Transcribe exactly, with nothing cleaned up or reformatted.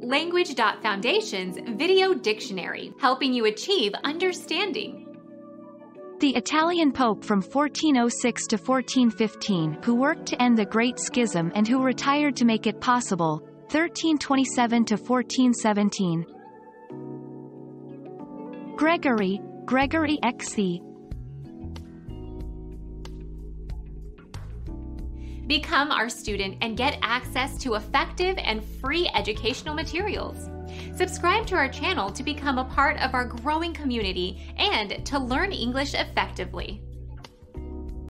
Language.Foundation's Video Dictionary, helping you achieve understanding. The Italian Pope from fourteen oh six to fourteen fifteen, who worked to end the Great Schism and who retired to make it possible, thirteen twenty-seven to fourteen seventeen. Gregory, Gregory the sixth. Become our student and get access to effective and free educational materials. Subscribe to our channel to become a part of our growing community and to learn English effectively.